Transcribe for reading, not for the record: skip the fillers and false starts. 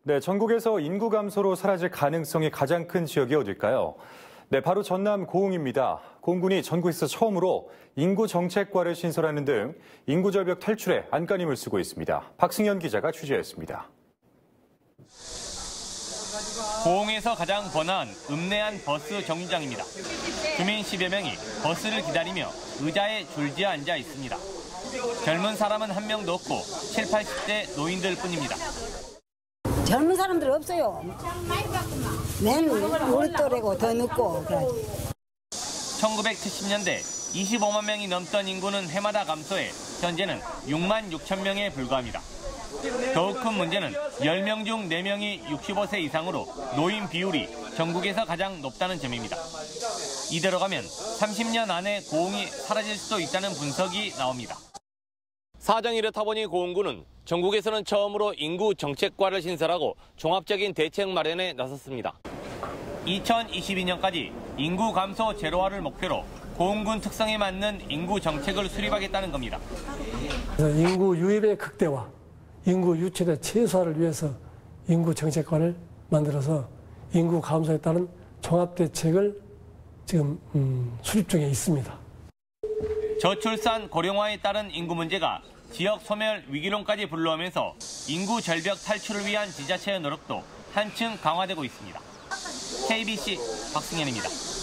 네, 전국에서 인구 감소로 사라질 가능성이 가장 큰 지역이 어딜까요? 네, 바로 전남 고흥입니다. 고흥군이 전국에서 처음으로 인구 정책과를 신설하는 등 인구 절벽 탈출에 안간힘을 쓰고 있습니다. 박승현 기자가 취재했습니다. 고흥에서 가장 번화한 읍내안 버스 정류장입니다. 주민 10여 명이 버스를 기다리며 의자에 줄지어 앉아 있습니다. 젊은 사람은 한 명도 없고 70, 80대 노인들 뿐입니다. 젊은 사람들 없어요. 맨 우리 또래고 더 늦고 그러지. 1970년대 25만 명이 넘던 인구는 해마다 감소해 현재는 6만 6천 명에 불과합니다. 더욱 큰 문제는 10명 중 4명이 65세 이상으로 노인 비율이 전국에서 가장 높다는 점입니다. 이대로 가면 30년 안에 고흥이 사라질 수도 있다는 분석이 나옵니다. 사정이 이렇다 보니 고흥군은 전국에서는 처음으로 인구 정책과를 신설하고 종합적인 대책 마련에 나섰습니다. 2022년까지 인구 감소 제로화를 목표로 고흥군 특성에 맞는 인구 정책을 수립하겠다는 겁니다. 인구 유입의 극대화, 인구 유출의 최소화를 위해서 인구 정책관을 만들어서 인구 감소에 따른 종합대책을 지금 수립 중에 있습니다. 저출산 고령화에 따른 인구 문제가 지역 소멸 위기론까지 불러오면서 인구 절벽 탈출을 위한 지자체의 노력도 한층 강화되고 있습니다. KBC 박승현입니다.